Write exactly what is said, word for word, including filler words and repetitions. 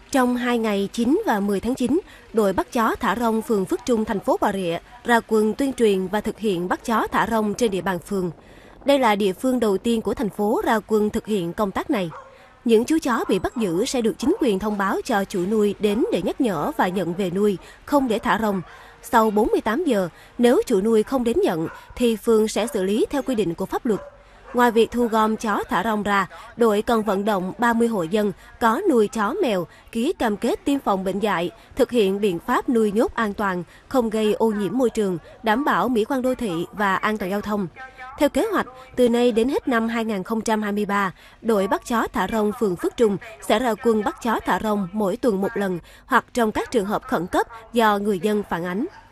Trong hai ngày chín và mười tháng chín, đội bắt chó thả rong phường Phước Trung, thành phố Bà Rịa ra quân tuyên truyền và thực hiện bắt chó thả rong trên địa bàn phường. Đây là địa phương đầu tiên của thành phố ra quân thực hiện công tác này. Những chú chó bị bắt giữ sẽ được chính quyền thông báo cho chủ nuôi đến để nhắc nhở và nhận về nuôi, không để thả rong. Sau bốn mươi tám giờ, nếu chủ nuôi không đến nhận, thì phường sẽ xử lý theo quy định của pháp luật. Ngoài việc thu gom chó thả rong ra, đội còn vận động ba mươi hộ dân có nuôi chó mèo ký cam kết tiêm phòng bệnh dại, thực hiện biện pháp nuôi nhốt an toàn, không gây ô nhiễm môi trường, đảm bảo mỹ quan đô thị và an toàn giao thông. Theo kế hoạch, từ nay đến hết năm hai nghìn không trăm hai mươi ba, đội bắt chó thả rong phường Phước Trung sẽ ra quân bắt chó thả rong mỗi tuần một lần hoặc trong các trường hợp khẩn cấp do người dân phản ánh.